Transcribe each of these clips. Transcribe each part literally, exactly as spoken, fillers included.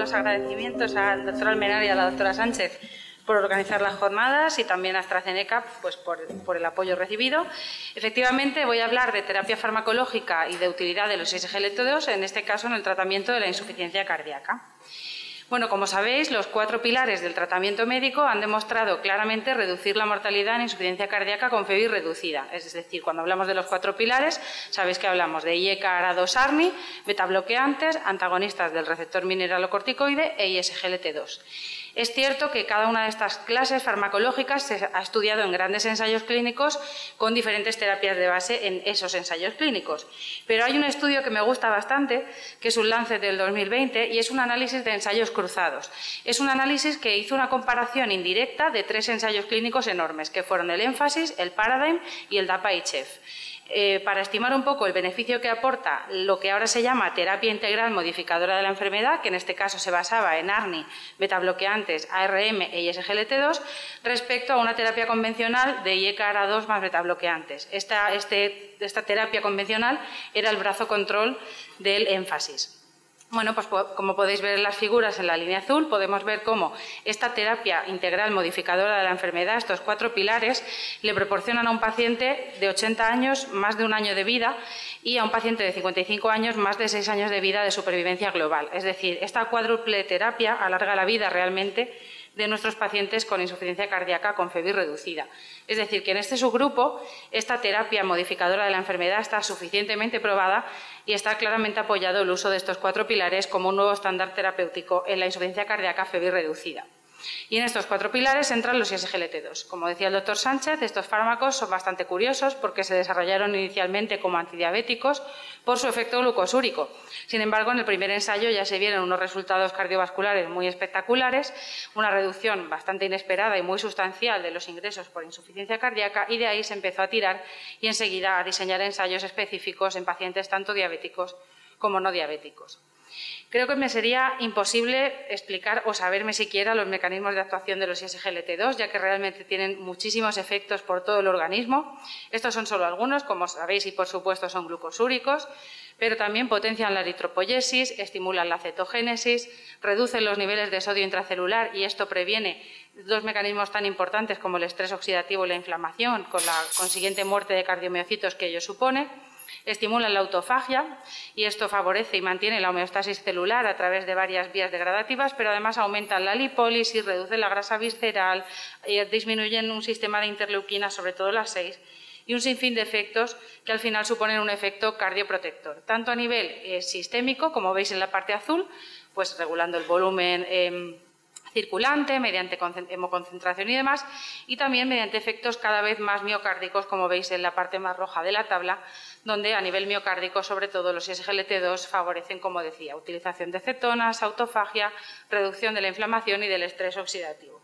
los agradecimientos al doctor Almenar y a la doctora Sánchez por organizar las jornadas y también a AstraZeneca pues, por, por el apoyo recibido. Efectivamente, voy a hablar de terapia farmacológica y de utilidad de los S G L T dos, en este caso en el tratamiento de la insuficiencia cardíaca. Bueno, como sabéis, los cuatro pilares del tratamiento médico han demostrado claramente reducir la mortalidad en insuficiencia cardíaca con FEVI reducida. Es decir, cuando hablamos de los cuatro pilares, sabéis que hablamos de I E C A, A R A dos, ARNI, betabloqueantes, antagonistas del receptor mineralocorticoide e I S G L T dos. Es cierto que cada una de estas clases farmacológicas se ha estudiado en grandes ensayos clínicos con diferentes terapias de base en esos ensayos clínicos. Pero hay un estudio que me gusta bastante, que es un Lancet del dos mil veinte, y es un análisis de ensayos cruzados. Es un análisis que hizo una comparación indirecta de tres ensayos clínicos enormes, que fueron el énfasis, el Paradigm y el DAPA-I C H E F. Eh, para estimar un poco el beneficio que aporta lo que ahora se llama terapia integral modificadora de la enfermedad, que en este caso se basaba en ARNI, betabloqueantes, A R M e I S G L T dos, respecto a una terapia convencional de I E C A, A R A dos más betabloqueantes. Esta, este, esta terapia convencional era el brazo control del énfasis. Bueno, pues como podéis ver en las figuras en la línea azul, podemos ver cómo esta terapia integral modificadora de la enfermedad, estos cuatro pilares, le proporcionan a un paciente de ochenta años más de un año de vida y a un paciente de cincuenta y cinco años más de seis años de vida de supervivencia global. Es decir, esta cuádruple terapia alarga la vida realmente de nuestros pacientes con insuficiencia cardíaca con FEVI reducida. Es decir, que en este subgrupo esta terapia modificadora de la enfermedad está suficientemente probada y está claramente apoyado el uso de estos cuatro pilares como un nuevo estándar terapéutico en la insuficiencia cardíaca FEVI reducida. Y en estos cuatro pilares entran los I S G L T dos. Como decía el doctor Sánchez, estos fármacos son bastante curiosos porque se desarrollaron inicialmente como antidiabéticos por su efecto glucosúrico. Sin embargo, en el primer ensayo ya se vieron unos resultados cardiovasculares muy espectaculares, una reducción bastante inesperada y muy sustancial de los ingresos por insuficiencia cardíaca, y de ahí se empezó a tirar y enseguida a diseñar ensayos específicos en pacientes tanto diabéticos como no diabéticos. Creo que me sería imposible explicar o saberme siquiera los mecanismos de actuación de los I S G L T dos, ya que realmente tienen muchísimos efectos por todo el organismo. Estos son solo algunos, como sabéis, y por supuesto son glucosúricos, pero también potencian la eritropoyesis, estimulan la cetogénesis, reducen los niveles de sodio intracelular y esto previene dos mecanismos tan importantes como el estrés oxidativo y la inflamación, con la consiguiente muerte de cardiomiocitos que ello supone. Estimulan la autofagia y esto favorece y mantiene la homeostasis celular a través de varias vías degradativas, pero además aumentan la lipólisis, reducen la grasa visceral, eh, disminuyen un sistema de interleuquinas, sobre todo las seis, y un sinfín de efectos que al final suponen un efecto cardioprotector, tanto a nivel eh, sistémico, como veis en la parte azul, pues regulando el volumen eh, circulante, mediante hemoconcentración y demás, y también mediante efectos cada vez más miocárdicos, como veis en la parte más roja de la tabla, donde a nivel miocárdico, sobre todo, los I S G L T dos favorecen, como decía, utilización de cetonas, autofagia, reducción de la inflamación y del estrés oxidativo.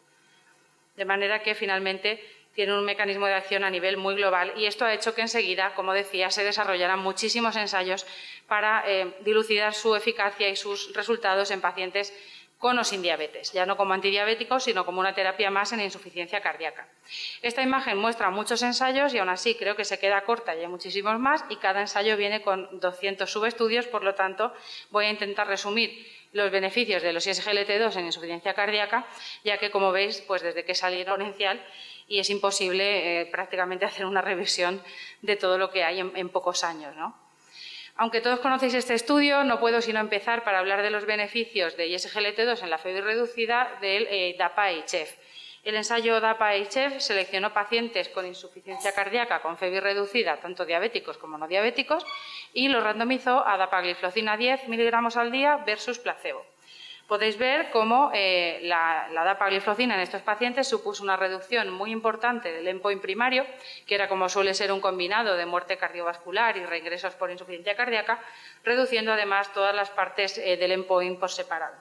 De manera que, finalmente, tienen un mecanismo de acción a nivel muy global y esto ha hecho que enseguida, como decía, se desarrollaran muchísimos ensayos para eh, dilucidar su eficacia y sus resultados en pacientes con o sin diabetes, ya no como antidiabéticos, sino como una terapia más en insuficiencia cardíaca. Esta imagen muestra muchos ensayos y aún así creo que se queda corta y hay muchísimos más y cada ensayo viene con doscientos subestudios, por lo tanto voy a intentar resumir los beneficios de los I S G L T dos en insuficiencia cardíaca, ya que, como veis, pues desde que salieron exponencial y es imposible eh, prácticamente hacer una revisión de todo lo que hay en, en pocos años, ¿no? Aunque todos conocéis este estudio, no puedo sino empezar para hablar de los beneficios de I S G L T dos en la FEVI reducida del eh, DAPA-I C H E F. El ensayo DAPA-I C H E F seleccionó pacientes con insuficiencia cardíaca con FEVI reducida, tanto diabéticos como no diabéticos, y los randomizó a dapagliflozina diez miligramos al día versus placebo. Podéis ver cómo eh, la, la dapagliflozina en estos pacientes supuso una reducción muy importante del endpoint primario, que era como suele ser un combinado de muerte cardiovascular y reingresos por insuficiencia cardíaca, reduciendo además todas las partes eh, del endpoint por separado.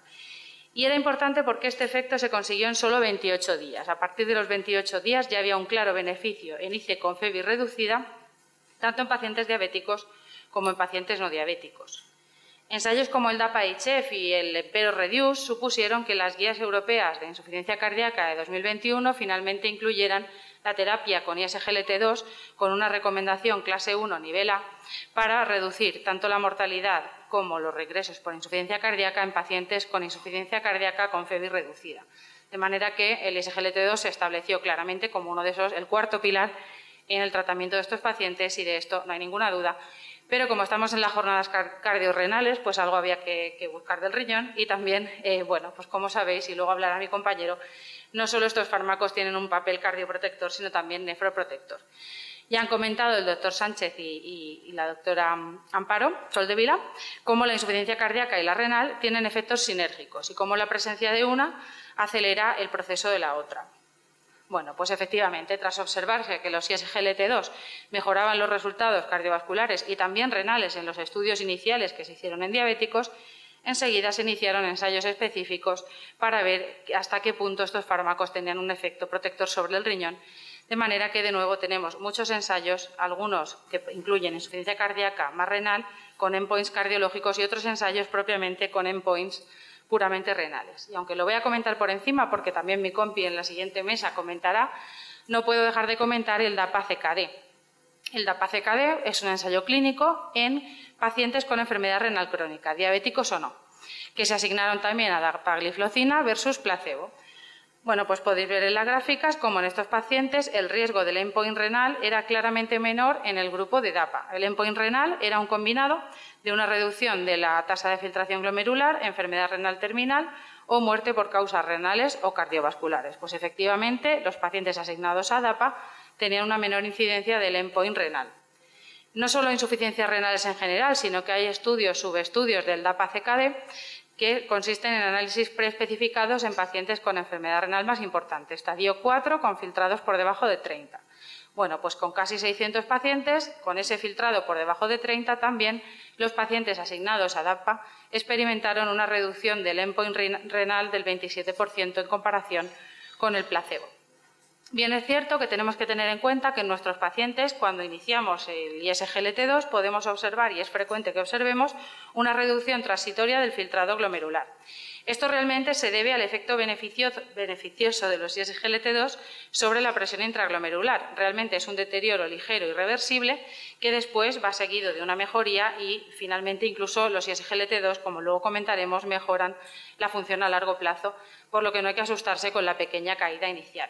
Y era importante porque este efecto se consiguió en solo veintiocho días. A partir de los veintiocho días ya había un claro beneficio en I C E con FEVI reducida, tanto en pacientes diabéticos como en pacientes no diabéticos. Ensayos como el DAPA-I C H E F y el EMPERO Reduce supusieron que las guías europeas de insuficiencia cardíaca de dos mil veintiuno finalmente incluyeran la terapia con I S G L T dos con una recomendación clase uno nivel A para reducir tanto la mortalidad como los regresos por insuficiencia cardíaca en pacientes con insuficiencia cardíaca con FEBI reducida. De manera que el I S G L T dos se estableció claramente como uno de esos, el cuarto pilar en el tratamiento de estos pacientes y de esto no hay ninguna duda. Pero como estamos en las jornadas cardiorrenales, pues algo había que, que buscar del riñón y también, eh, bueno, pues como sabéis, y luego hablará mi compañero, no solo estos fármacos tienen un papel cardioprotector, sino también nefroprotector. Ya han comentado el doctor Sánchez y, y, y la doctora Amparo Soldevila cómo la insuficiencia cardíaca y la renal tienen efectos sinérgicos y cómo la presencia de una acelera el proceso de la otra. Bueno, pues efectivamente, tras observarse que los I S G L T dos mejoraban los resultados cardiovasculares y también renales en los estudios iniciales que se hicieron en diabéticos, enseguida se iniciaron ensayos específicos para ver hasta qué punto estos fármacos tenían un efecto protector sobre el riñón, de manera que de nuevo tenemos muchos ensayos, algunos que incluyen insuficiencia cardíaca más renal, con endpoints cardiológicos y otros ensayos propiamente con endpoints puramente renales. Y aunque lo voy a comentar por encima, porque también mi compi en la siguiente mesa comentará, no puedo dejar de comentar el DAPA-C K D. El DAPA-C K D es un ensayo clínico en pacientes con enfermedad renal crónica, diabéticos o no, que se asignaron también a dapagliflozina versus placebo. Bueno, pues podéis ver en las gráficas cómo en estos pacientes el riesgo del endpoint renal era claramente menor en el grupo de DAPA. El endpoint renal era un combinado de una reducción de la tasa de filtración glomerular, enfermedad renal terminal o muerte por causas renales o cardiovasculares. Pues efectivamente los pacientes asignados a DAPA tenían una menor incidencia del endpoint renal. No solo insuficiencias renales en general, sino que hay estudios, subestudios del DAPA-C K D que consisten en análisis preespecificados en pacientes con enfermedad renal más importante, estadio cuatro, con filtrados por debajo de treinta. Bueno, pues con casi seiscientos pacientes, con ese filtrado por debajo de treinta también, los pacientes asignados a DAPA experimentaron una reducción del endpoint renal del veintisiete por ciento en comparación con el placebo. Bien, es cierto que tenemos que tener en cuenta que en nuestros pacientes, cuando iniciamos el I S G L T dos, podemos observar, y es frecuente que observemos, una reducción transitoria del filtrado glomerular. Esto realmente se debe al efecto beneficioso de los I S G L T dos sobre la presión intraglomerular. Realmente es un deterioro ligero y reversible que después va seguido de una mejoría y finalmente incluso los I S G L T dos, como luego comentaremos, mejoran la función a largo plazo, por lo que no hay que asustarse con la pequeña caída inicial.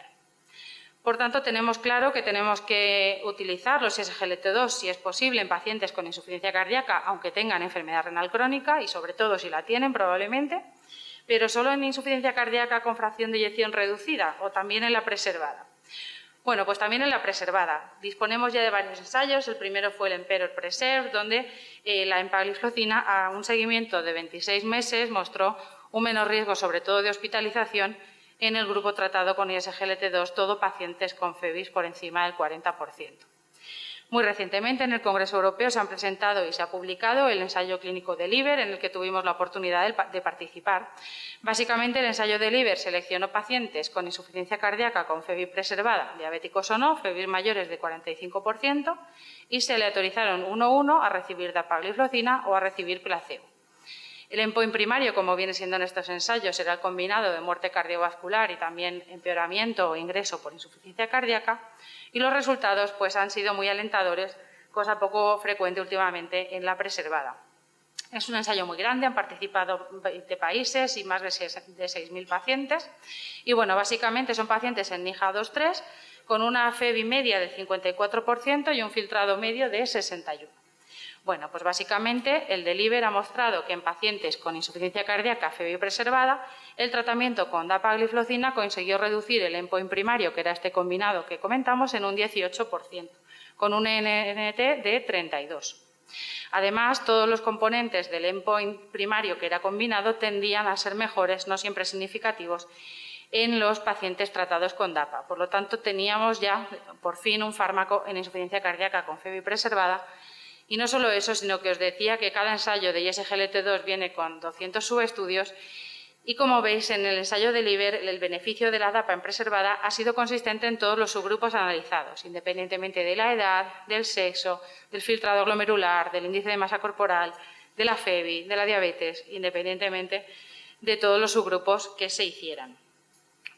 Por tanto, tenemos claro que tenemos que utilizar los I S G L T dos, si es posible, en pacientes con insuficiencia cardíaca, aunque tengan enfermedad renal crónica y, sobre todo, si la tienen probablemente, pero solo en insuficiencia cardíaca con fracción de eyección reducida o también en la preservada. Bueno, pues también en la preservada. Disponemos ya de varios ensayos. El primero fue el Emperor Preserve, donde eh, la empagliflozina, a un seguimiento de veintiséis meses, mostró un menor riesgo, sobre todo de hospitalización, en el grupo tratado con I S G L T dos, todo pacientes con FEBIs por encima del cuarenta por ciento. Muy recientemente en el Congreso Europeo se han presentado y se ha publicado el ensayo clínico de LIVER, en el que tuvimos la oportunidad de participar. Básicamente el ensayo de LIVER seleccionó pacientes con insuficiencia cardíaca con FEBI preservada, diabéticos o no, FEBIs mayores de cuarenta y cinco por ciento, y se le autorizaron uno a uno a recibir dapagliflozina o a recibir placebo. El endpoint primario, como viene siendo en estos ensayos, era el combinado de muerte cardiovascular y también empeoramiento o ingreso por insuficiencia cardíaca, y los resultados pues, han sido muy alentadores, cosa poco frecuente últimamente en la preservada. Es un ensayo muy grande, han participado veinte países y más de seis mil pacientes. Y bueno, básicamente son pacientes en N I G A dos tres con una FEBI media del cincuenta y cuatro por ciento y un filtrado medio de sesenta y uno por ciento. Bueno, pues básicamente el de LIVER ha mostrado que en pacientes con insuficiencia cardíaca FEBI preservada, el tratamiento con dapagliflozina consiguió reducir el endpoint primario, que era este combinado que comentamos, en un dieciocho por ciento, con un N N T de treinta y dos. Además, todos los componentes del endpoint primario que era combinado tendían a ser mejores, no siempre significativos, en los pacientes tratados con DAPA. Por lo tanto, teníamos ya, por fin, un fármaco en insuficiencia cardíaca con FEBI preservada. Y no solo eso, sino que os decía que cada ensayo de I S G L T dos viene con doscientos subestudios y, como veis, en el ensayo de LIVER, el beneficio de la DAPA en preservada ha sido consistente en todos los subgrupos analizados, independientemente de la edad, del sexo, del filtrado glomerular, del índice de masa corporal, de la FEBI, de la diabetes, independientemente de todos los subgrupos que se hicieran.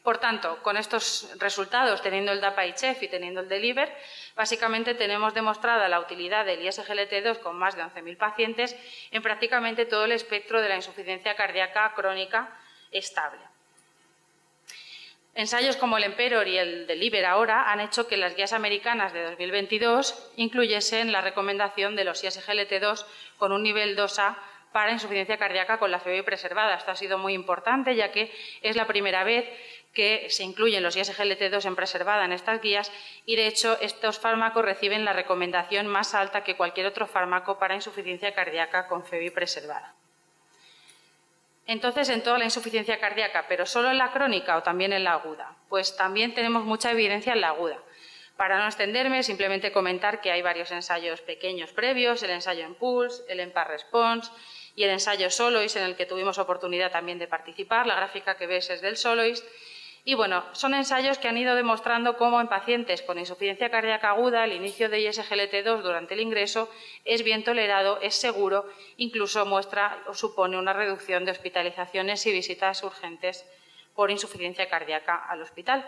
Por tanto, con estos resultados, teniendo el DAPA-I C H E F y teniendo el DELIVER, básicamente tenemos demostrada la utilidad del I S G L T dos con más de once mil pacientes en prácticamente todo el espectro de la insuficiencia cardíaca crónica estable. Ensayos como el EMPEROR y el DELIVER ahora han hecho que las guías americanas de dos mil veintidós incluyesen la recomendación de los I S G L T dos con un nivel dos A para insuficiencia cardíaca con la F E B I preservada. Esto ha sido muy importante, ya que es la primera vez que se incluyen los I S G L T dos en preservada en estas guías y, de hecho, estos fármacos reciben la recomendación más alta que cualquier otro fármaco para insuficiencia cardíaca con F E B I preservada. Entonces, en toda la insuficiencia cardíaca, ¿pero solo en la crónica o también en la aguda? Pues también tenemos mucha evidencia en la aguda. Para no extenderme, simplemente comentar que hay varios ensayos pequeños previos, el ensayo EMPULSE, el EMPA-RESPONSE y el ensayo SOLOIST, en el que tuvimos oportunidad también de participar. La gráfica que ves es del SOLOIST. Y bueno, son ensayos que han ido demostrando cómo en pacientes con insuficiencia cardíaca aguda el inicio de I S G L T dos durante el ingreso es bien tolerado, es seguro, incluso muestra o supone una reducción de hospitalizaciones y visitas urgentes por insuficiencia cardíaca al hospital.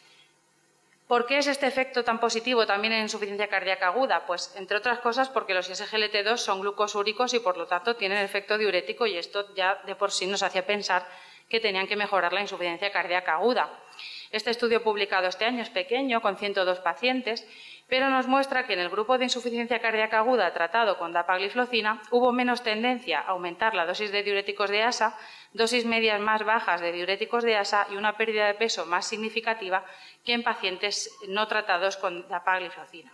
¿Por qué es este efecto tan positivo también en insuficiencia cardíaca aguda? Pues, entre otras cosas, porque los I S G L T dos son glucosúricos y, por lo tanto, tienen efecto diurético, y esto ya de por sí nos hacía pensar que tenían que mejorar la insuficiencia cardíaca aguda. Este estudio publicado este año es pequeño, con ciento dos pacientes, pero nos muestra que en el grupo de insuficiencia cardíaca aguda tratado con dapagliflozina hubo menos tendencia a aumentar la dosis de diuréticos de ASA, dosis medias más bajas de diuréticos de ASA y una pérdida de peso más significativa que en pacientes no tratados con dapagliflozina.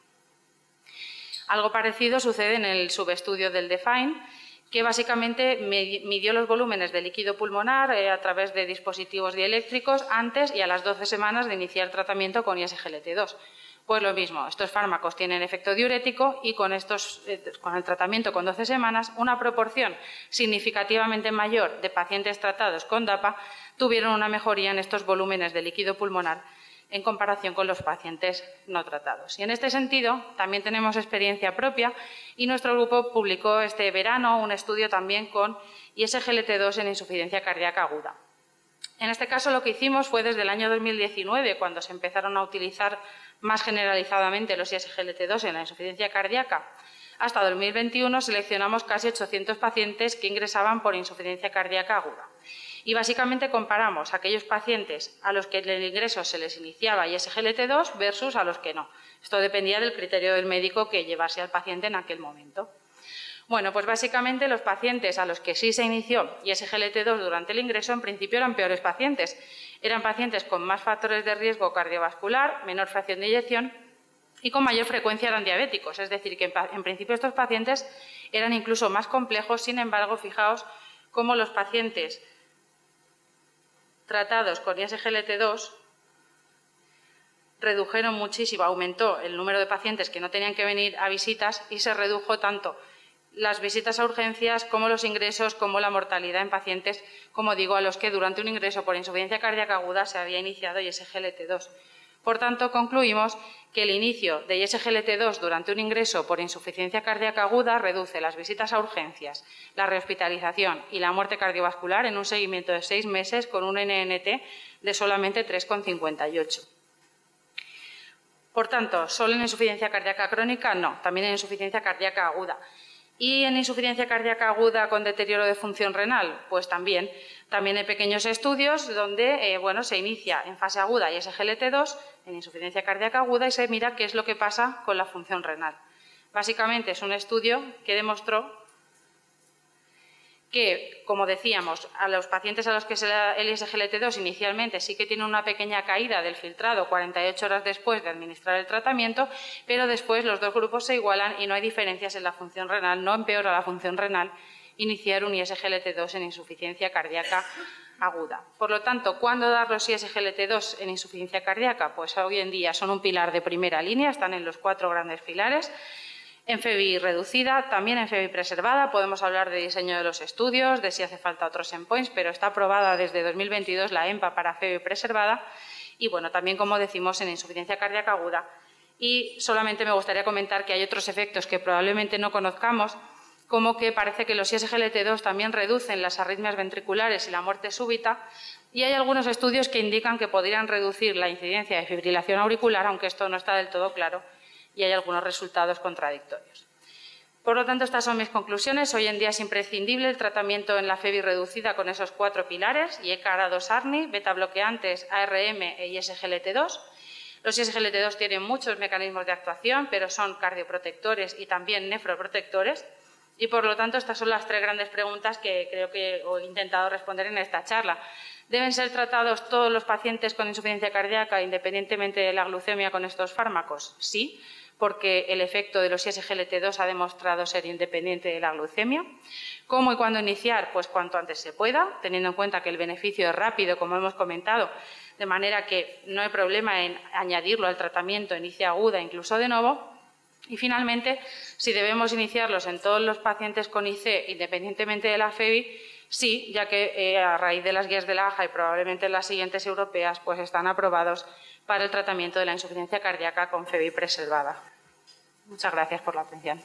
Algo parecido sucede en el subestudio del DEFINE, que básicamente midió los volúmenes de líquido pulmonar eh, a través de dispositivos dieléctricos antes y a las doce semanas de iniciar tratamiento con I S G L T dos. Pues lo mismo, estos fármacos tienen efecto diurético y con, estos, eh, con el tratamiento con doce semanas, una proporción significativamente mayor de pacientes tratados con DAPA tuvieron una mejoría en estos volúmenes de líquido pulmonar en comparación con los pacientes no tratados. Y en este sentido, también tenemos experiencia propia y nuestro grupo publicó este verano un estudio también con I S G L T dos en insuficiencia cardíaca aguda. En este caso, lo que hicimos fue desde el año dos mil diecinueve, cuando se empezaron a utilizar más generalizadamente los I S G L T dos en la insuficiencia cardíaca, hasta dos mil veintiuno seleccionamos casi ochocientos pacientes que ingresaban por insuficiencia cardíaca aguda. Y básicamente comparamos a aquellos pacientes a los que en el ingreso se les iniciaba I S G L T dos versus a los que no. Esto dependía del criterio del médico que llevase al paciente en aquel momento. Bueno, pues básicamente los pacientes a los que sí se inició I S G L T dos durante el ingreso en principio eran peores pacientes. Eran pacientes con más factores de riesgo cardiovascular, menor fracción de eyección y con mayor frecuencia eran diabéticos. Es decir, que en, en principio estos pacientes eran incluso más complejos. Sin embargo, fijaos cómo los pacientes tratados con I S G L T dos redujeron muchísimo, aumentó el número de pacientes que no tenían que venir a visitas y se redujo tanto las visitas a urgencias como los ingresos, como la mortalidad en pacientes, como digo, a los que durante un ingreso por insuficiencia cardíaca aguda se había iniciado I S G L T dos. Por tanto, concluimos que el inicio de I S G L T dos durante un ingreso por insuficiencia cardíaca aguda reduce las visitas a urgencias, la rehospitalización y la muerte cardiovascular en un seguimiento de seis meses con un N N T de solamente tres coma cincuenta y ocho. Por tanto, ¿solo en insuficiencia cardíaca crónica? No, también en insuficiencia cardíaca aguda. ¿Y en insuficiencia cardíaca aguda con deterioro de función renal? Pues también. También hay pequeños estudios donde eh, bueno, se inicia en fase aguda I S G L T dos en insuficiencia cardíaca aguda y se mira qué es lo que pasa con la función renal. Básicamente es un estudio que demostró que, como decíamos, a los pacientes a los que se da el I S G L T dos inicialmente sí que tiene una pequeña caída del filtrado cuarenta y ocho horas después de administrar el tratamiento, pero después los dos grupos se igualan y no hay diferencias en la función renal, no empeora la función renal iniciar un I S G L T dos en insuficiencia cardíaca aguda. Por lo tanto, ¿cuándo dar los I S G L T dos en insuficiencia cardíaca? Pues hoy en día son un pilar de primera línea, están en los cuatro grandes pilares. En F E B I reducida, también en F E B I preservada, podemos hablar de diseño de los estudios, de si hace falta otros endpoints, pero está aprobada desde dos mil veintidós la EMPA para F E B I preservada y, bueno, también, como decimos, en insuficiencia cardíaca aguda. Y solamente me gustaría comentar que hay otros efectos que probablemente no conozcamos, como que parece que los I S G L T dos también reducen las arritmias ventriculares y la muerte súbita, Y hay algunos estudios que indican que podrían reducir la incidencia de fibrilación auricular, aunque esto no está del todo claro y hay algunos resultados contradictorios. Por lo tanto, estas son mis conclusiones. Hoy en día es imprescindible el tratamiento en la F E B I reducida con esos cuatro pilares, I E C A, A R A dos, A R N I, beta-bloqueantes, A R M e I S G L T dos. Los I S G L T dos tienen muchos mecanismos de actuación, pero son cardioprotectores y también nefroprotectores. Y, por lo tanto, estas son las tres grandes preguntas que creo que he intentado responder en esta charla. ¿Deben ser tratados todos los pacientes con insuficiencia cardíaca, independientemente de la glucemia, con estos fármacos? Sí, porque el efecto de los I S G L T dos ha demostrado ser independiente de la glucemia. ¿Cómo y cuándo iniciar? Pues cuanto antes se pueda, teniendo en cuenta que el beneficio es rápido, como hemos comentado, de manera que no hay problema en añadirlo al tratamiento en I C aguda, incluso de novo. Y, finalmente, si debemos iniciarlos en todos los pacientes con I C, independientemente de la F E B I, sí, ya que eh, a raíz de las guías de la A J A y probablemente en las siguientes europeas, pues están aprobados para el tratamiento de la insuficiencia cardíaca con F E B I preservada. Muchas gracias por la atención.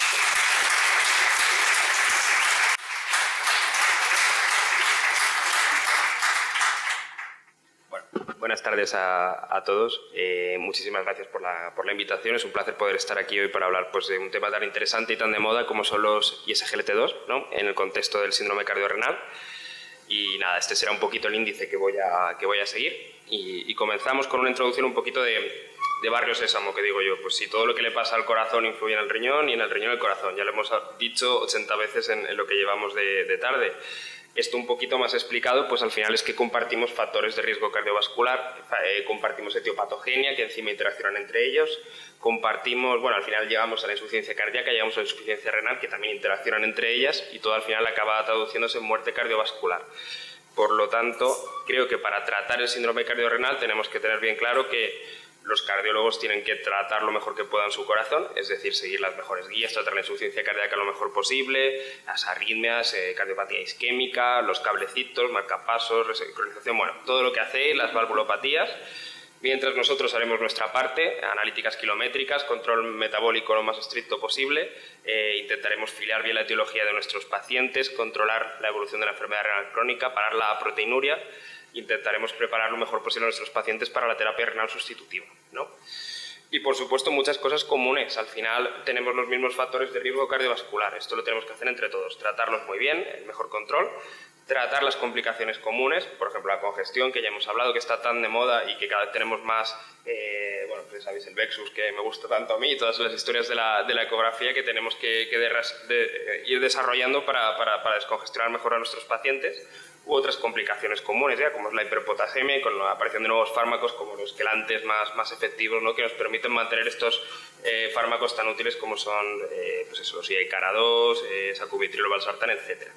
Bueno, buenas tardes a, a todos. Eh, muchísimas gracias por la, por la invitación. Es un placer poder estar aquí hoy para hablar pues, de un tema tan interesante y tan de moda como son los I S G L T dos, ¿no?, en el contexto del síndrome cardiorrenal. Y nada, este será un poquito el índice que voy a, que voy a seguir. Y, y comenzamos con una introducción un poquito de, de barrio sésamo, que digo yo. Pues si todo lo que le pasa al corazón influye en el riñón y en el riñón el corazón. Ya lo hemos dicho ochenta veces en, en lo que llevamos de, de tarde. Esto un poquito más explicado, pues al final es que compartimos factores de riesgo cardiovascular, eh, compartimos etiopatogenia, que encima interaccionan entre ellos, compartimos, bueno, al final llegamos a la insuficiencia cardíaca, llegamos a la insuficiencia renal, que también interaccionan entre ellas, y todo al final acaba traduciéndose en muerte cardiovascular. Por lo tanto, creo que para tratar el síndrome cardiorrenal tenemos que tener bien claro que los cardiólogos tienen que tratar lo mejor que puedan su corazón, es decir, seguir las mejores guías, tratar la insuficiencia cardíaca lo mejor posible, las arritmias, eh, cardiopatía isquémica, los cablecitos, marcapasos, resincronización, bueno, todo lo que hace las valvulopatías, mientras nosotros haremos nuestra parte, analíticas kilométricas, control metabólico lo más estricto posible, eh, intentaremos filiar bien la etiología de nuestros pacientes, controlar la evolución de la enfermedad renal crónica, parar la proteinuria. Intentaremos preparar lo mejor posible a nuestros pacientes para la terapia renal sustitutiva, ¿no? Y, por supuesto, muchas cosas comunes. Al final tenemos los mismos factores de riesgo cardiovascular. Esto lo tenemos que hacer entre todos. Tratarlos muy bien, el mejor control. Tratar las complicaciones comunes, por ejemplo, la congestión, que ya hemos hablado, que está tan de moda y que cada vez tenemos más, eh, bueno, pues sabéis, el Vexus, que me gusta tanto a mí, y todas las historias de la, de la ecografía que tenemos que, que de, de, ir desarrollando para, para, para descongestionar mejor a nuestros pacientes. U otras complicaciones comunes, ya como es la hiperpotasemia, con la aparición de nuevos fármacos como los quelantes más, más efectivos, ¿no?, que nos permiten mantener estos eh, fármacos tan útiles como son eh, pues eso, los I E C A, A R A dos, eh, sacubitril, valsartán, etcétera.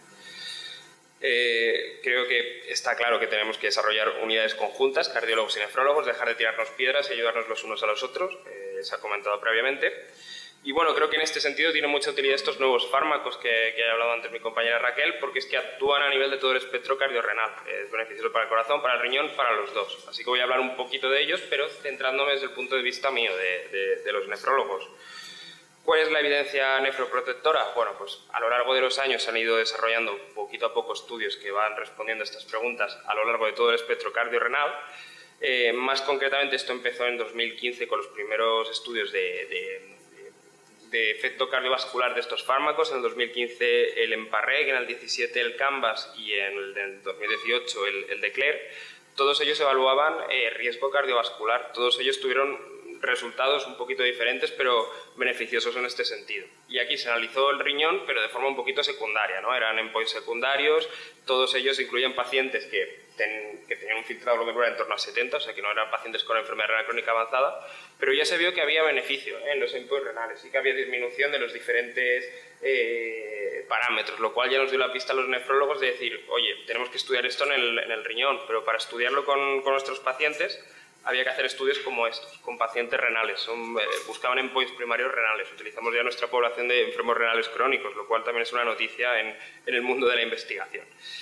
Eh, creo que está claro que tenemos que desarrollar unidades conjuntas, cardiólogos y nefrólogos, dejar de tirarnos piedras y ayudarnos los unos a los otros, eh, se ha comentado previamente. Y bueno, creo que en este sentido tiene mucha utilidad estos nuevos fármacos que, que ha hablado antes mi compañera Raquel, porque es que actúan a nivel de todo el espectro cardiorrenal. Es beneficioso para el corazón, para el riñón, para los dos. Así que voy a hablar un poquito de ellos, pero centrándome desde el punto de vista mío, de, de, de los nefrólogos. ¿Cuál es la evidencia nefroprotectora? Bueno, pues a lo largo de los años se han ido desarrollando poquito a poco estudios que van respondiendo a estas preguntas a lo largo de todo el espectro cardiorrenal. Eh, más concretamente, esto empezó en dos mil quince con los primeros estudios de... de de efecto cardiovascular de estos fármacos. En el dos mil quince el Emparreg, en el diecisiete el Canvas y en el del dos mil dieciocho el, el Declare. Todos ellos evaluaban eh, riesgo cardiovascular, todos ellos tuvieron resultados un poquito diferentes, pero beneficiosos en este sentido. Y aquí se analizó el riñón, pero de forma un poquito secundaria, ¿no? Eran endpoints secundarios, todos ellos incluían pacientes que, ten, que tenían un filtrado glomerular en torno a setenta, o sea que no eran pacientes con enfermedad renal crónica avanzada, pero ya se vio que había beneficio, ¿eh?, en los endpoints renales y que había disminución de los diferentes eh, parámetros, lo cual ya nos dio la pista a los nefrólogos de decir, oye, tenemos que estudiar esto en el, en el riñón, pero para estudiarlo con, con nuestros pacientes había que hacer estudios como estos, con pacientes renales. Son, eh, buscaban endpoints primarios renales. Utilizamos ya nuestra población de enfermos renales crónicos, lo cual también es una noticia en, en el mundo de la investigación.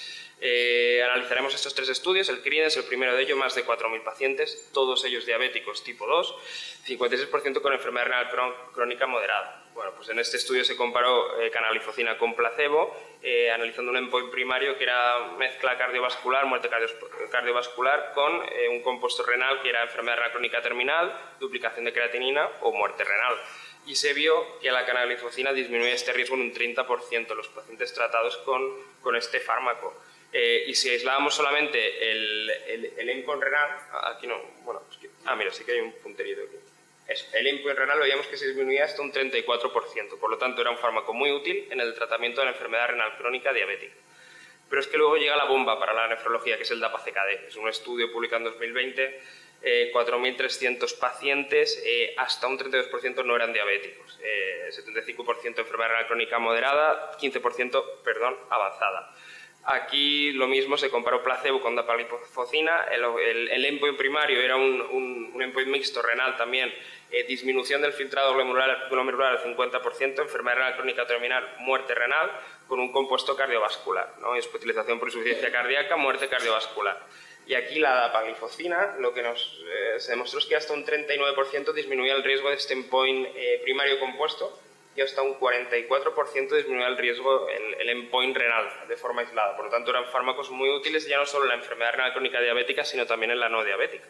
Eh, analizaremos estos tres estudios, el CRIDENS, el primero de ellos, más de cuatro mil pacientes, todos ellos diabéticos tipo dos, cincuenta y seis por ciento con enfermedad renal crónica moderada. Bueno, pues en este estudio se comparó eh, canaglifosina con placebo, eh, analizando un endpoint primario que era mezcla cardiovascular, muerte cardiovascular, con eh, un compuesto renal que era enfermedad renal crónica terminal, duplicación de creatinina o muerte renal. Y se vio que la canaglifosina disminuye este riesgo en un treinta por ciento en los pacientes tratados con, con este fármaco. Eh, y si aislábamos solamente el, el, el endpoint renal, aquí no, bueno, es que, ah, mira, sí que hay un punterito aquí. Eso, el endpoint renal veíamos que se disminuía hasta un treinta y cuatro por ciento, por lo tanto era un fármaco muy útil en el tratamiento de la enfermedad renal crónica diabética. Pero es que luego llega la bomba para la nefrología, que es el DAPA-C K D. Es un estudio publicado en dos mil veinte, eh, cuatro mil trescientos pacientes, eh, hasta un treinta y dos por ciento no eran diabéticos, eh, setenta y cinco por ciento enfermedad renal crónica moderada, quince por ciento, perdón, avanzada. Aquí lo mismo, se comparó placebo con dapaglifosina, el, el, el endpoint primario era un, un, un endpoint mixto renal también, eh, disminución del filtrado glomerular, glomerular al cincuenta por ciento, enfermedad renal crónica terminal, muerte renal, con un compuesto cardiovascular, ¿no? Hospitalización por insuficiencia cardíaca, muerte cardiovascular. Y aquí la dapaglifosina, lo que nos eh, se demostró es que hasta un treinta y nueve por ciento disminuía el riesgo de este endpoint eh, primario compuesto, y hasta un cuarenta y cuatro por ciento disminuía el riesgo, el, el endpoint renal, de forma aislada. Por lo tanto, eran fármacos muy útiles ya no solo en la enfermedad renal crónica diabética, sino también en la no diabética.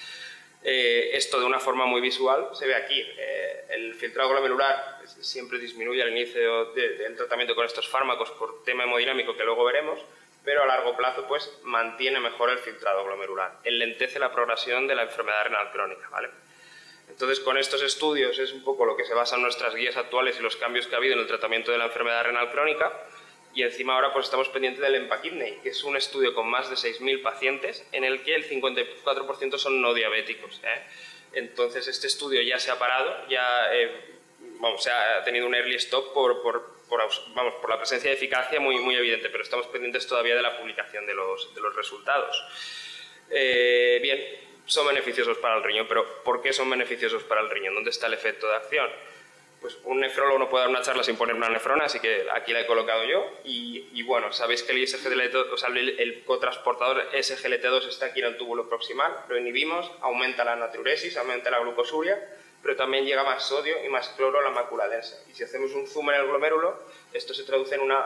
Eh, esto de una forma muy visual se ve aquí. Eh, el filtrado glomerular siempre disminuye al inicio de, del tratamiento con estos fármacos por tema hemodinámico que luego veremos, pero a largo plazo pues mantiene mejor el filtrado glomerular, enlentece la progresión de la enfermedad renal crónica, ¿vale? Entonces, con estos estudios es un poco lo que se basan nuestras guías actuales y los cambios que ha habido en el tratamiento de la enfermedad renal crónica. Y encima ahora pues estamos pendientes del EMPA-Kidney, que es un estudio con más de seis mil pacientes en el que el cincuenta y cuatro por ciento son no diabéticos, ¿eh? Entonces, este estudio ya se ha parado, ya eh, vamos, se ha tenido un early stop por, por, por, vamos, por la presencia de eficacia muy, muy evidente, pero estamos pendientes todavía de la publicación de los, de los resultados. Eh, bien. Son beneficiosos para el riñón, pero ¿por qué son beneficiosos para el riñón? ¿Dónde está el efecto de acción? Pues un nefrólogo no puede dar una charla sin poner una nefrona, así que aquí la he colocado yo. Y, y bueno, sabéis que el, I S G L T dos, o sea, el, el cotransportador S G L T dos está aquí en el túbulo proximal, lo inhibimos, aumenta la natriuresis, aumenta la glucosuria, pero también llega más sodio y más cloro a la mácula densa. Y si hacemos un zoom en el glomérulo, esto se traduce en una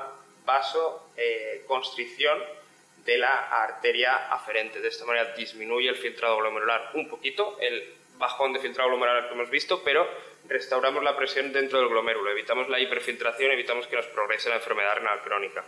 vasoconstricción eh, de la arteria aferente. De esta manera disminuye el filtrado glomerular un poquito, el bajón de filtrado glomerular que hemos visto, pero restauramos la presión dentro del glomérulo, evitamos la hiperfiltración, evitamos que nos progrese la enfermedad renal crónica.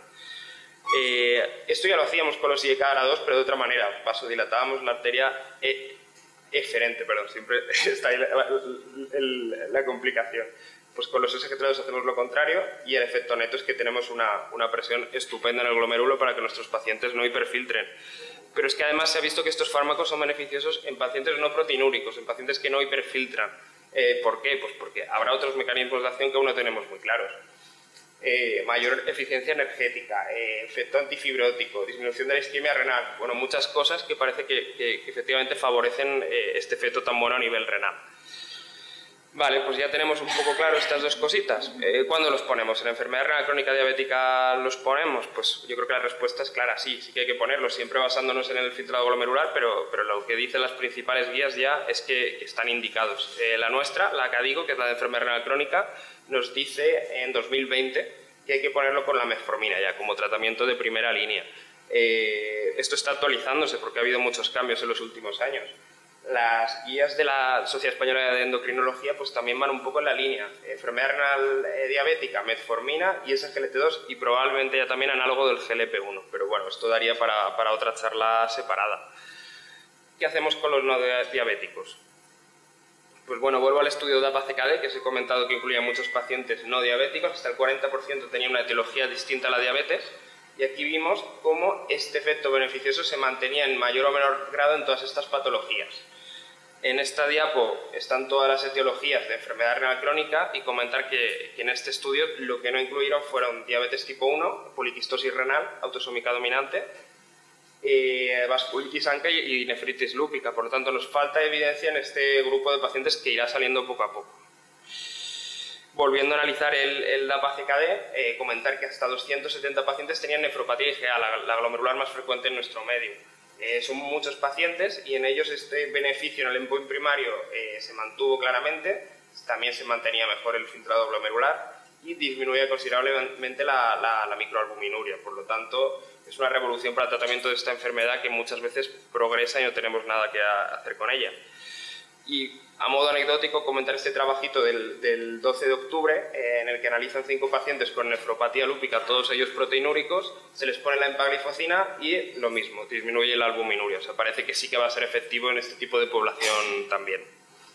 Eh, esto ya lo hacíamos con los I E K A R A dos, pero de otra manera, vasodilatábamos la arteria e eferente, perdón, siempre está ahí la, la, la, la complicación. Pues con los S G L T dos hacemos lo contrario y el efecto neto es que tenemos una, una presión estupenda en el glomérulo para que nuestros pacientes no hiperfiltren. Pero es que además se ha visto que estos fármacos son beneficiosos en pacientes no proteinúricos, en pacientes que no hiperfiltran. Eh, ¿Por qué? Pues porque habrá otros mecanismos de acción que aún no tenemos muy claros. Eh, mayor eficiencia energética, eh, efecto antifibrótico, disminución de la isquemia renal, bueno, muchas cosas que parece que, que, que efectivamente favorecen eh, este efecto tan bueno a nivel renal. Vale, pues ya tenemos un poco claro estas dos cositas. Eh, ¿Cuándo los ponemos? ¿En la enfermedad renal crónica diabética los ponemos? Pues yo creo que la respuesta es clara, sí, sí que hay que ponerlos, siempre basándonos en el filtrado glomerular, pero, pero lo que dicen las principales guías ya es que, que están indicados. Eh, la nuestra, la CADIGO, que es la de enfermedad renal crónica, nos dice en dos mil veinte que hay que ponerlo con la metformina ya como tratamiento de primera línea. Eh, esto está actualizándose porque ha habido muchos cambios en los últimos años. Las guías de la Sociedad Española de Endocrinología pues también van un poco en la línea. Enfermedad renal eh, diabética, metformina y S G L T dos y probablemente ya también análogo del G L P uno. Pero bueno, esto daría para, para otra charla separada. ¿Qué hacemos con los no diabéticos? Pues bueno, vuelvo al estudio DAPA-C K D, que os he comentado que incluía muchos pacientes no diabéticos, hasta el cuarenta por ciento tenía una etiología distinta a la diabetes. Y aquí vimos cómo este efecto beneficioso se mantenía en mayor o menor grado en todas estas patologías. En esta diapo están todas las etiologías de enfermedad renal crónica y comentar que, que en este estudio lo que no incluyeron fueron diabetes tipo uno, poliquistosis renal, autosómica dominante, eh, vasculitis anca y nefritis lúpica. Por lo tanto, nos falta evidencia en este grupo de pacientes que irá saliendo poco a poco. Volviendo a analizar el, el D A P A C K D, eh, comentar que hasta doscientos setenta pacientes tenían nefropatía I G A, la, la glomerular más frecuente en nuestro medio. Eh, son muchos pacientes y en ellos este beneficio en el endpoint primario eh, se mantuvo claramente, también se mantenía mejor el filtrado glomerular y disminuía considerablemente la, la, la microalbuminuria. Por lo tanto, es una revolución para el tratamiento de esta enfermedad que muchas veces progresa y no tenemos nada que hacer con ella. Y a modo anecdótico, comentar este trabajito del, del doce de octubre, eh, en el que analizan cinco pacientes con nefropatía lúpica, todos ellos proteinúricos, se les pone la empaglifosina y lo mismo, disminuye la albuminuria. O sea, parece que sí que va a ser efectivo en este tipo de población también.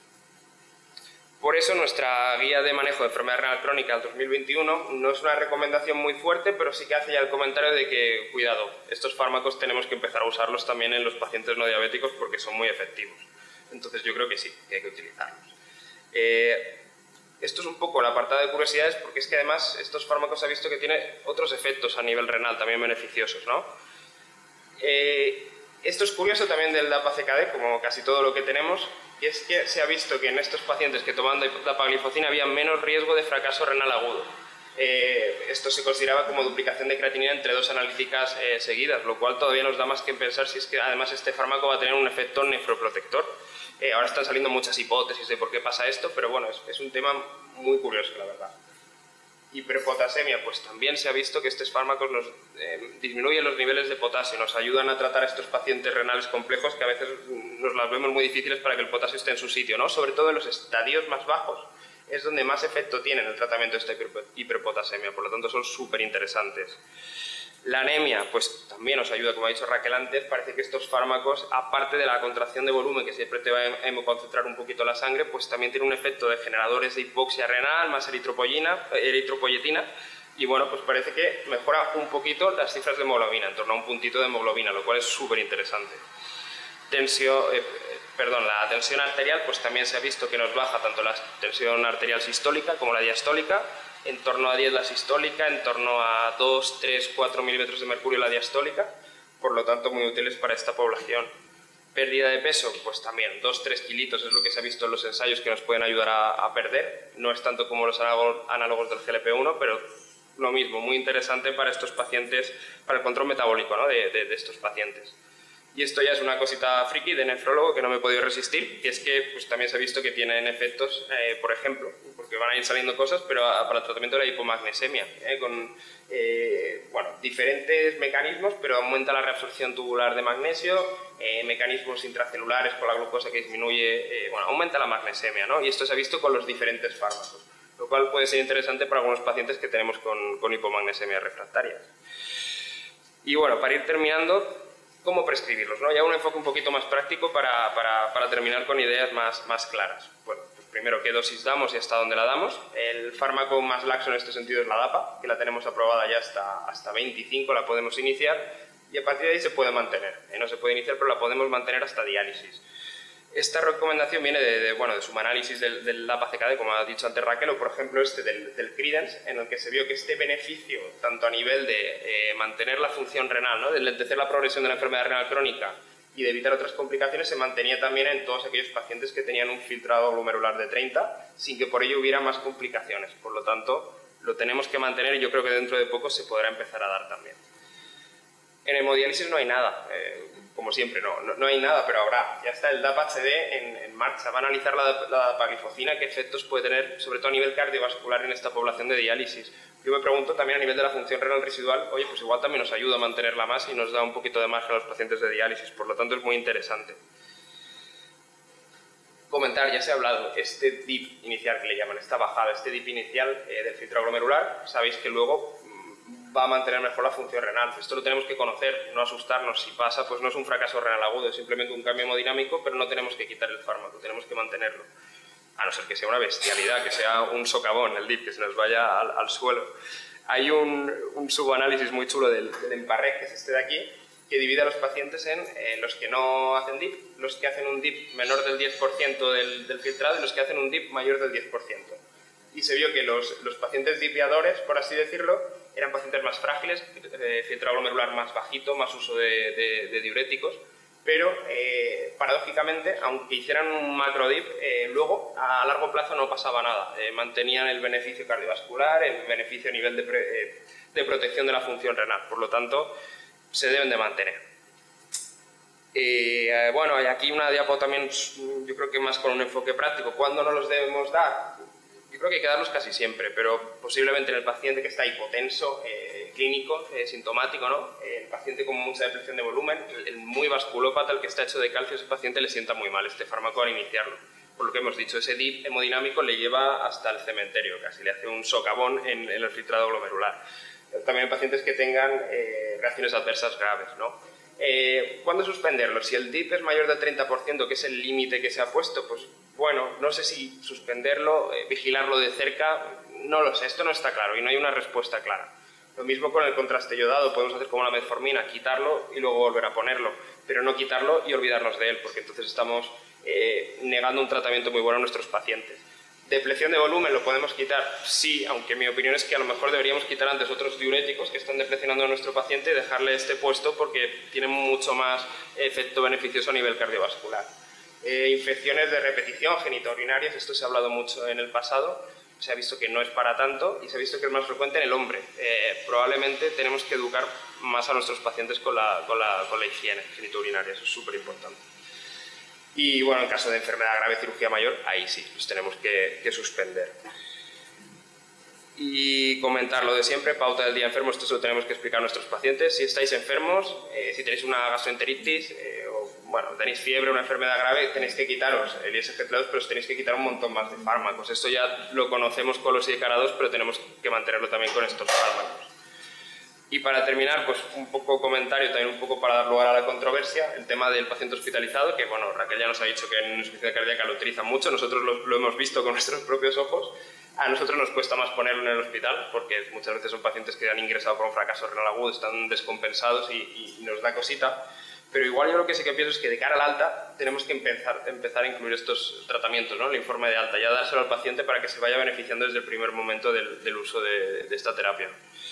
Por eso nuestra guía de manejo de enfermedad renal crónica del dos mil veintiuno no es una recomendación muy fuerte, pero sí que hace ya el comentario de que, cuidado, estos fármacos tenemos que empezar a usarlos también en los pacientes no diabéticos porque son muy efectivos. Entonces yo creo que sí, que hay que utilizarlos. Eh, esto es un poco el apartado de curiosidades porque es que además estos fármacos se ha visto que tienen otros efectos a nivel renal también beneficiosos, ¿no? Eh, esto es curioso también del D A P A C K D, como casi todo lo que tenemos, y es que se ha visto que en estos pacientes que toman dapagliflozina había menos riesgo de fracaso renal agudo. Eh, esto se consideraba como duplicación de creatinina entre dos analíticas eh, seguidas, lo cual todavía nos da más que pensar si es que además este fármaco va a tener un efecto nefroprotector. Eh, ahora están saliendo muchas hipótesis de por qué pasa esto, pero bueno, es, es un tema muy curioso, la verdad. Hiperpotasemia, pues también se ha visto que estos fármacos nos eh, disminuyen los niveles de potasio, nos ayudan a tratar a estos pacientes renales complejos que a veces nos las vemos muy difíciles para que el potasio esté en su sitio, ¿no? Sobre todo en los estadios más bajos es donde más efecto tiene en el tratamiento de esta hiperpotasemia, por lo tanto son súper interesantes. La anemia, pues también nos ayuda, como ha dicho Raquel antes, parece que estos fármacos, aparte de la contracción de volumen que siempre te va a hemoconcentrar un poquito la sangre, pues también tiene un efecto de generadores de hipoxia renal, más eritropoyetina, eritropoyetina y bueno, pues parece que mejora un poquito las cifras de hemoglobina, en torno a un puntito de hemoglobina, lo cual es súper interesante. Tensión, eh, perdón, la tensión arterial, pues también se ha visto que nos baja tanto la tensión arterial sistólica como la diastólica, en torno a diez la sistólica, en torno a dos, tres, cuatro milímetros de mercurio la diastólica, por lo tanto muy útiles para esta población. Pérdida de peso, pues también dos, tres kilitos es lo que se ha visto en los ensayos que nos pueden ayudar a, a perder, no es tanto como los análogos del G L P uno, pero lo mismo, muy interesante para estos pacientes, para el control metabólico, ¿no? de, de, de estos pacientes. Y esto ya es una cosita friki de nefrólogo que no me he podido resistir, que es que pues, también se ha visto que tienen efectos, eh, por ejemplo, porque van a ir saliendo cosas, pero a, para el tratamiento de la hipomagnesemia, eh, con eh, bueno, diferentes mecanismos, pero aumenta la reabsorción tubular de magnesio, eh, mecanismos intracelulares con la glucosa que disminuye, eh, bueno, aumenta la magnesemia, ¿no? Y esto se ha visto con los diferentes fármacos, lo cual puede ser interesante para algunos pacientes que tenemos con, con hipomagnesemia refractarias. Y bueno, para ir terminando, ¿cómo prescribirlos? ¿no? Ya un enfoque un poquito más práctico para, para, para terminar con ideas más, más claras. Bueno, pues primero, ¿qué dosis damos y hasta dónde la damos? El fármaco más laxo en este sentido es la D A P A, que la tenemos aprobada ya hasta, hasta veinticinco, la podemos iniciar y a partir de ahí se puede mantener. Eh, no se puede iniciar, pero la podemos mantener hasta diálisis. Esta recomendación viene de, de, bueno, de sumanálisis del, del D A P A C K D, como ha dicho antes Raquel, o por ejemplo este del, del Credence, en el que se vio que este beneficio, tanto a nivel de eh, mantener la función renal, ¿no? de lentecer la progresión de la enfermedad renal crónica y de evitar otras complicaciones, se mantenía también en todos aquellos pacientes que tenían un filtrado glomerular de treinta, sin que por ello hubiera más complicaciones. Por lo tanto, lo tenemos que mantener y yo creo que dentro de poco se podrá empezar a dar también. En hemodiálisis no hay nada. Eh, como siempre, no, no, no hay nada, pero habrá. Ya está el D A P A H D en, en marcha. Va a analizar la, la dapagliflozina, qué efectos puede tener, sobre todo a nivel cardiovascular en esta población de diálisis. Yo me pregunto también a nivel de la función renal residual, oye, pues igual también nos ayuda a mantenerla más y nos da un poquito de margen a los pacientes de diálisis, por lo tanto es muy interesante. Comentar, ya se ha hablado, este dip inicial que le llaman, esta bajada, este dip inicial eh, del filtrado glomerular, sabéis que luego va a mantener mejor la función renal. Esto lo tenemos que conocer, no asustarnos. Si pasa, pues no es un fracaso renal agudo, es simplemente un cambio hemodinámico, pero no tenemos que quitar el fármaco, tenemos que mantenerlo. A no ser que sea una bestialidad, que sea un socavón, el dip, que se nos vaya al, al suelo. Hay un, un subanálisis muy chulo del, del EMPARREC, que es este de aquí, que divide a los pacientes en eh, los que no hacen dip, los que hacen un dip menor del diez por ciento del, del filtrado y los que hacen un dip mayor del diez por ciento. Y se vio que los, los pacientes dipiadores, por así decirlo, eran pacientes más frágiles, eh, filtrado glomerular más bajito, más uso de, de, de diuréticos, pero eh, paradójicamente, aunque hicieran un macro-D I P, eh, luego a largo plazo no pasaba nada. Eh, mantenían el beneficio cardiovascular, el beneficio a nivel de, pre, eh, de protección de la función renal, por lo tanto, se deben de mantener. Eh, bueno, y aquí una diapo también, yo creo que más con un enfoque práctico. ¿Cuándo no los debemos dar? Yo creo que hay que darlos casi siempre, pero posiblemente en el paciente que está hipotenso, eh, clínico, eh, sintomático, ¿no? Eh, el paciente con mucha depresión de volumen, el, el muy vasculópata, el que está hecho de calcio, ese paciente le sienta muy mal este fármaco al iniciarlo. Por lo que hemos dicho, ese D I P hemodinámico le lleva hasta el cementerio, casi le hace un socavón en, en el filtrado glomerular. También en pacientes que tengan eh, reacciones adversas graves, ¿no? Eh, ¿Cuándo suspenderlo? Si el D I P es mayor del treinta por ciento, que es el límite que se ha puesto, pues bueno, no sé si suspenderlo, eh, vigilarlo de cerca, no lo sé, esto no está claro y no hay una respuesta clara. Lo mismo con el contraste yodado, podemos hacer como la metformina, quitarlo y luego volver a ponerlo, pero no quitarlo y olvidarnos de él, porque entonces estamos eh, negando un tratamiento muy bueno a nuestros pacientes. ¿Depleción de volumen lo podemos quitar? Sí, aunque mi opinión es que a lo mejor deberíamos quitar antes otros diuréticos que están deplecionando a nuestro paciente y dejarle este puesto porque tiene mucho más efecto beneficioso a nivel cardiovascular. Eh, infecciones de repetición genitourinarias, esto se ha hablado mucho en el pasado, se ha visto que no es para tanto y se ha visto que es más frecuente en el hombre. Eh, probablemente tenemos que educar más a nuestros pacientes con la, con la, con la higiene genitourinaria, eso es súper importante. Y bueno, en caso de enfermedad grave, cirugía mayor, ahí sí, los tenemos que, que suspender. Y comentar lo de siempre, pauta del día enfermo, esto se lo tenemos que explicar a nuestros pacientes. Si estáis enfermos, eh, si tenéis una gastroenteritis, eh, o bueno, tenéis fiebre, una enfermedad grave, tenéis que quitaros el I S G T dos, pero os tenéis que quitar un montón más de fármacos. Esto ya lo conocemos con los I D K R A dos, pero tenemos que mantenerlo también con estos fármacos. Y para terminar, pues un poco comentario, también un poco para dar lugar a la controversia, el tema del paciente hospitalizado, que bueno, Raquel ya nos ha dicho que en insuficiencia cardíaca lo utilizan mucho, nosotros lo, lo hemos visto con nuestros propios ojos. A nosotros nos cuesta más ponerlo en el hospital, porque muchas veces son pacientes que han ingresado por un fracaso renal agudo, están descompensados y, y, y nos da cosita. Pero igual yo lo que sí que pienso es que de cara al alta tenemos que empezar, empezar a incluir estos tratamientos, ¿no? El informe de alta, ya dárselo al paciente para que se vaya beneficiando desde el primer momento del, del uso de, de esta terapia.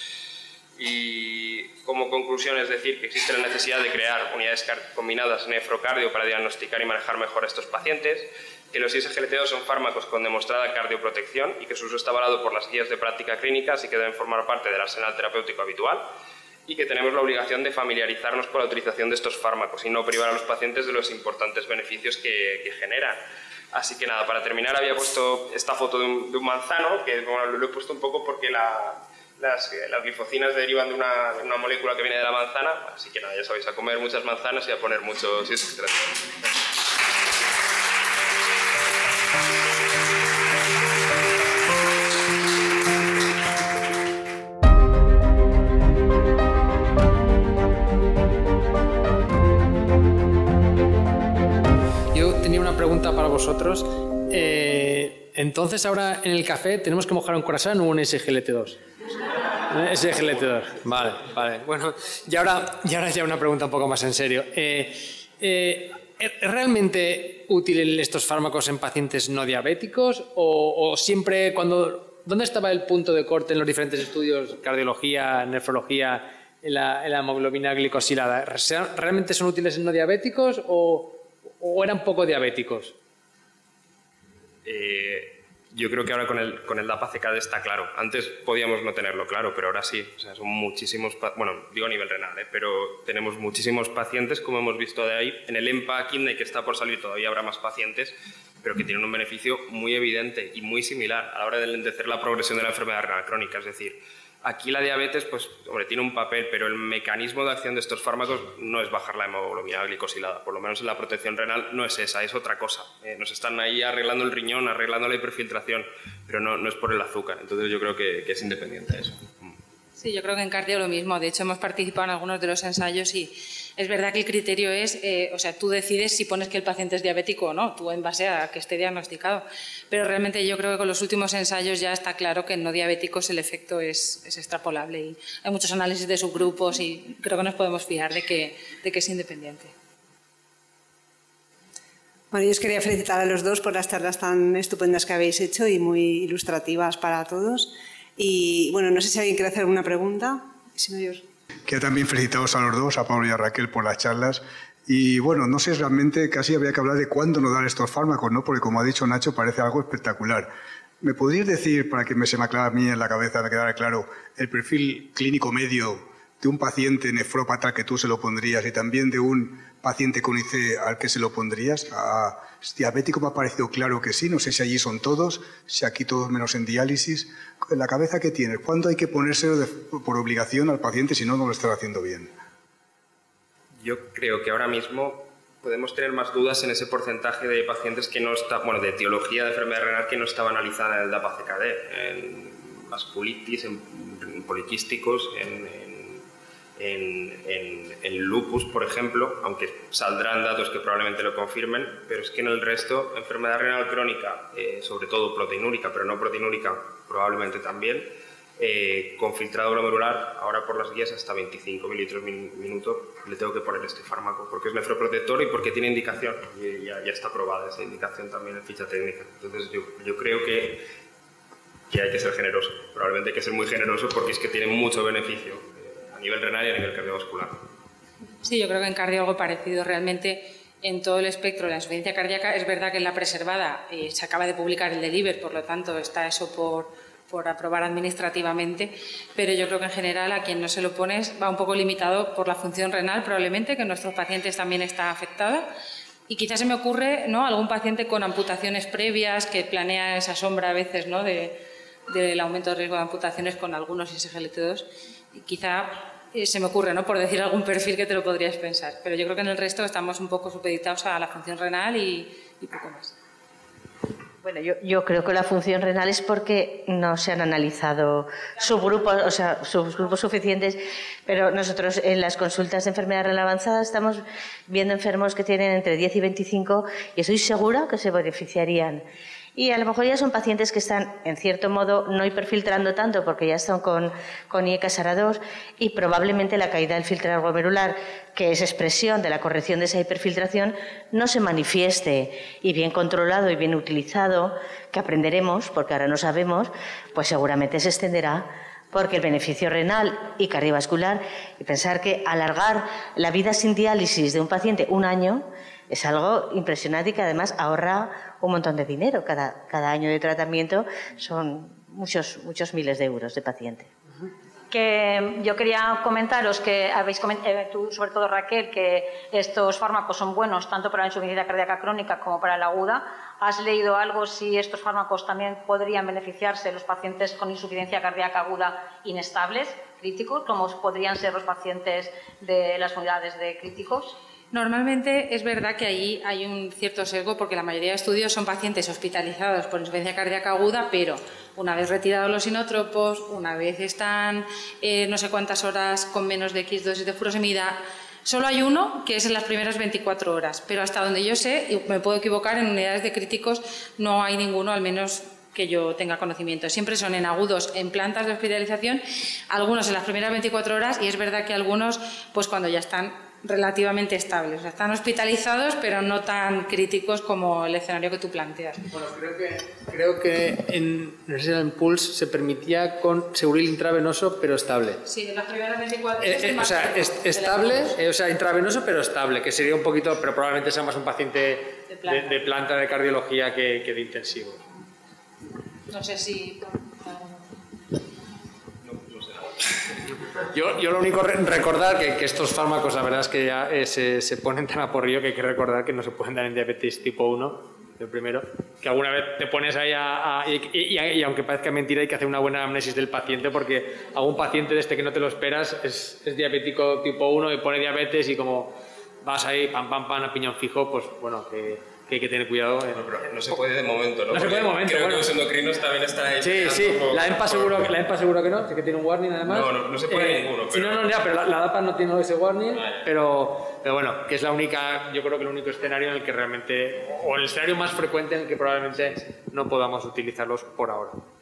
Y como conclusión es decir que existe la necesidad de crear unidades combinadas nefrocardio para diagnosticar y manejar mejor a estos pacientes, que los I S G L T dos son fármacos con demostrada cardioprotección y que su uso está avalado por las guías de práctica clínica y que deben formar parte del arsenal terapéutico habitual, y que tenemos la obligación de familiarizarnos con la utilización de estos fármacos y no privar a los pacientes de los importantes beneficios que, que generan. Así que nada, para terminar había puesto esta foto de un, de un manzano, que bueno, lo he puesto un poco porque la... Las, las glifocinas derivan de una, de una molécula que viene de la manzana, así que nada, ya sabéis, a comer muchas manzanas y a poner muchos I S G T dos. Yo tenía una pregunta para vosotros. Eh, entonces ahora en el café tenemos que mojar un croissant o un S G L T dos. S G L T dos, vale, vale. Bueno, y ahora, y ahora ya una pregunta un poco más en serio. Eh, eh, ¿Es realmente útil estos fármacos en pacientes no diabéticos o, o siempre cuando... ¿Dónde estaba el punto de corte en los diferentes estudios, cardiología, nefrología, en la, en la hemoglobina glicosilada? ¿Realmente son útiles en no diabéticos o, o eran poco diabéticos? Eh... Yo creo que ahora con el, con el D A P A C K D está claro. Antes podíamos no tenerlo claro, pero ahora sí. O sea, son muchísimos, bueno, digo a nivel renal, ¿eh? Pero tenemos muchísimos pacientes, como hemos visto de ahí. En el EMPA Kidney, que está por salir, todavía habrá más pacientes, pero que tienen un beneficio muy evidente y muy similar a la hora de lentecer la progresión de la enfermedad renal crónica. Es decir, aquí la diabetes, pues, hombre, tiene un papel, pero el mecanismo de acción de estos fármacos no es bajar la hemoglobina glicosilada. Por lo menos en la protección renal no es esa, es otra cosa. Eh, nos están ahí arreglando el riñón, arreglando la hiperfiltración, pero no, no es por el azúcar. Entonces yo creo que, que es independiente de eso. Sí, yo creo que en cardio lo mismo. De hecho, hemos participado en algunos de los ensayos y es verdad que el criterio es, eh, o sea, tú decides si pones que el paciente es diabético o no, tú en base a que esté diagnosticado. Pero realmente yo creo que con los últimos ensayos ya está claro que en no diabéticos el efecto es, es extrapolable y hay muchos análisis de subgrupos y creo que nos podemos fiar de que, de que es independiente. Bueno, yo os quería felicitar a los dos por las charlas tan estupendas que habéis hecho y muy ilustrativas para todos. Y bueno, no sé si alguien quiere hacer alguna pregunta. Si no, yo... Quiero también felicitaros a los dos, a Pablo y a Raquel, por las charlas. Y bueno, no sé, realmente casi habría que hablar de cuándo nos dan estos fármacos, ¿no? Porque como ha dicho Nacho, parece algo espectacular. ¿Me podrías decir, para que me se me aclare a mí en la cabeza, me quedara claro, el perfil clínico medio de un paciente nefrópata que tú se lo pondrías y también de un paciente con I C al que se lo pondrías? ¿A diabético me ha parecido claro que sí? No sé si allí son todos, si aquí todos menos en diálisis. En la cabeza, ¿qué tienes? ¿Cuándo hay que ponérselo de, por obligación al paciente si no, no lo está haciendo bien? Yo creo que ahora mismo podemos tener más dudas en ese porcentaje de pacientes que no está, bueno, de etiología de enfermedad renal que no estaba analizada en el D A P A C K D, en vasculitis, en, en poliquísticos, en, en, en, en, en lupus, por ejemplo, aunque saldrán datos que probablemente lo confirmen, pero es que en el resto, enfermedad renal crónica, eh, sobre todo proteinúrica, pero no proteinúrica, probablemente también, Eh, con filtrado glomerular, ahora por las guías hasta veinticinco mililitros min minuto, le tengo que poner este fármaco porque es nefroprotector y porque tiene indicación, y ya, ya está aprobada esa indicación también en ficha técnica. Entonces yo, yo creo que, que hay que ser generoso, probablemente hay que ser muy generoso porque es que tiene mucho beneficio eh, a nivel renal y a nivel cardiovascular. Sí, yo creo que en cardio algo parecido. Realmente en todo el espectro de la insuficiencia cardíaca es verdad que en la preservada eh, se acaba de publicar el deliver, por lo tanto está eso por por aprobar administrativamente, pero yo creo que en general a quien no se lo pones va un poco limitado por la función renal, probablemente, que en nuestros pacientes también está afectada. Y quizás se me ocurre, ¿no?, algún paciente con amputaciones previas que planea esa sombra a veces, ¿no?, de, del aumento de riesgo de amputaciones con algunos S G L T dos. Y quizá eh, se me ocurre, ¿no?, por decir algún perfil que te lo podrías pensar. Pero yo creo que en el resto estamos un poco supeditados a la función renal y, y poco más. Bueno, yo, yo creo que la función renal es porque no se han analizado subgrupos, o sea, subgrupos suficientes, pero nosotros en las consultas de enfermedad renal avanzada estamos viendo enfermos que tienen entre diez y veinticinco y estoy segura que se beneficiarían. Y a lo mejor ya son pacientes que están, en cierto modo, no hiperfiltrando tanto porque ya están con, con I E C A S A R A dos y probablemente la caída del filtrado glomerular, que es expresión de la corrección de esa hiperfiltración, no se manifieste y bien controlado y bien utilizado, que aprenderemos, porque ahora no sabemos, pues seguramente se extenderá porque el beneficio renal y cardiovascular, y pensar que alargar la vida sin diálisis de un paciente un año es algo impresionante y que además ahorra un montón de dinero. Cada, cada año de tratamiento son muchos, muchos miles de euros de paciente. Que yo quería comentaros que habéis comentado, tú sobre todo Raquel, que estos fármacos son buenos tanto para la insuficiencia cardíaca crónica como para la aguda. ¿Has leído algo si estos fármacos también podrían beneficiarse los pacientes con insuficiencia cardíaca aguda inestables, críticos, como podrían ser los pacientes de las unidades de críticos? Normalmente es verdad que ahí hay un cierto sesgo porque la mayoría de estudios son pacientes hospitalizados por insuficiencia cardíaca aguda, pero una vez retirados los inotropos, una vez están eh, no sé cuántas horas con menos de X dosis de furosemida, solo hay uno que es en las primeras veinticuatro horas, pero hasta donde yo sé, y me puedo equivocar, en unidades de críticos no hay ninguno, al menos que yo tenga conocimiento. Siempre son en agudos, en plantas de hospitalización, algunos en las primeras veinticuatro horas y es verdad que algunos pues cuando ya están relativamente estables. O sea, están hospitalizados, pero no tan críticos como el escenario que tú planteas. Bueno, creo que, creo que en, no sé si en Pulse se permitía con seguril intravenoso, pero estable. Sí, en las primeras veinticuatro horas. Eh, eh, o sea, es, estable, eh, o sea, intravenoso, pero estable, que sería un poquito, pero probablemente sea más un paciente de planta de, de, planta de cardiología que, que de intensivo. No sé si... Yo, yo lo único recordar que, que estos fármacos la verdad es que ya eh, se, se ponen tan a porrillo que hay que recordar que no se pueden dar en diabetes tipo uno, el primero, que alguna vez te pones ahí a, a, y, y, y aunque parezca mentira hay que hacer una buena anamnesis del paciente porque algún paciente de este que no te lo esperas es, es diabético tipo uno y pone diabetes y como vas ahí pam pam pam a piñón fijo, pues bueno, que... que hay que tener cuidado. No, pero no se puede de momento, ¿no? No se puede de momento. Creo bueno. que los endocrinos también están ahí. Sí, sí. La EMPA, seguro, la EMPA seguro que no, sí que tiene un warning además. No, no, no se puede eh, ninguno. Pero... Sí, no, no, ya, pero la, la D A P A no tiene ese warning, ah, pero, pero bueno, que es la única, yo creo que el único escenario en el que realmente, o el escenario más frecuente en el que probablemente no podamos utilizarlos por ahora.